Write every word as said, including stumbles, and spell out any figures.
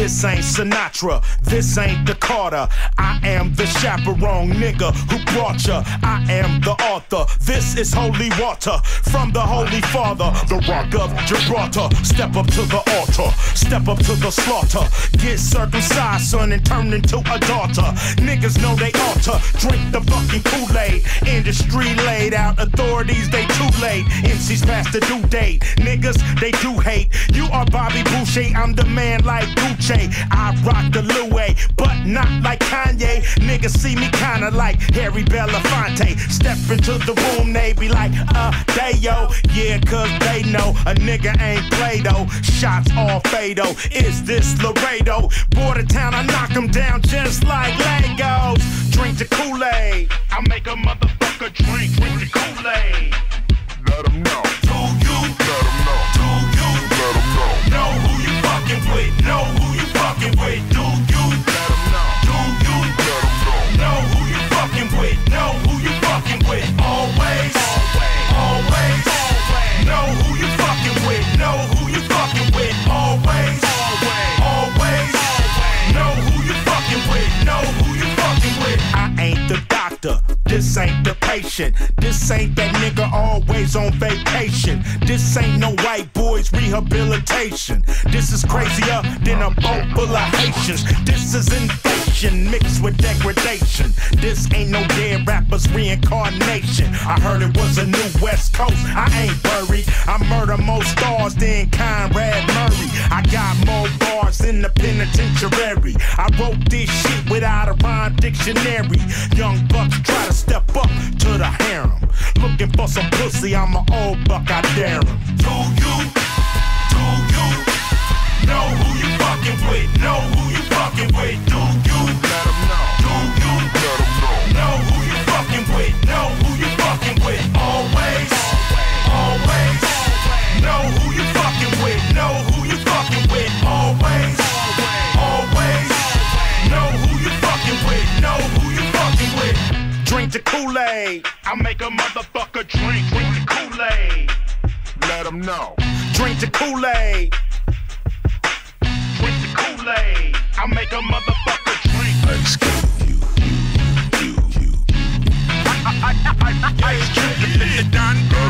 This ain't Sinatra, this ain't the Carter. I am the chaperone nigga who brought ya. I am the author, this is holy water from the Holy Father, the Rock of Gibraltar. Step up to the altar, step up to the slaughter. Get circumcised, son, and turn into a daughter. Niggas know they ought to drink the fucking Kool-Aid. Industry laid out, authorities, they too late. M Cs past the due date, niggas, they do hate. You are Bobby Boucher, I'm the man like Gucci. I rock the Louis, but not like Kanye. Niggas see me kinda like Harry Belafonte. Step into the room, they be like, uh, they yo. Yeah, cause they know a nigga ain't Play-Doh. Shots all fatal, is this Laredo? Border town, I knock them down just like Legos. Drink the Kool-Aid, I make a motherfucker drink, drink the Kool-Aid. Let them know. Do you? Let them know. Do you? Let them know. Know who you fucking with, know who you fucking with. Do you? Let them know. Do you? Let them know. Know who you fucking with, know who you fucking with. Always, always, always. Know who you fucking with, know who you fucking with. Always, always, know who you fucking with, know who you fucking with. I ain't the doctor, this ain't the patient. This ain't that nigga always on vacation. This ain't no white boys rehabilitation. This is crazier than a boat full of Haitians. This is inflation mixed with degradation. This ain't no dead rapper's reincarnation. I heard it was a new West Coast, I ain't buried. I murder more stars than Conrad Murray. I got more bars in the penitentiary. I wrote this shit without a rhyme dictionary. Young bucks try to step up to the harem. Looking for some pussy, I'm an old buck, I dare him. Do you? Do you? Know who you fucking with, know who you fucking with. Do you? Let them know. Do you? Let them know. Know who you fucking with, know who you fucking with. Always, always, know who you fucking with, know who you fucking with. Always, always, know who you fucking with, know who you fucking with. Drink the Kool-Aid, I make a motherfucker drink, drink the Kool-Aid. Let them know. Drink the Kool-Aid. Drink the Kool-Aid, I make a motherfucker drink. Ice Cube, you, you, you, you. I, I, I, I, I, Ice Cube, the Don.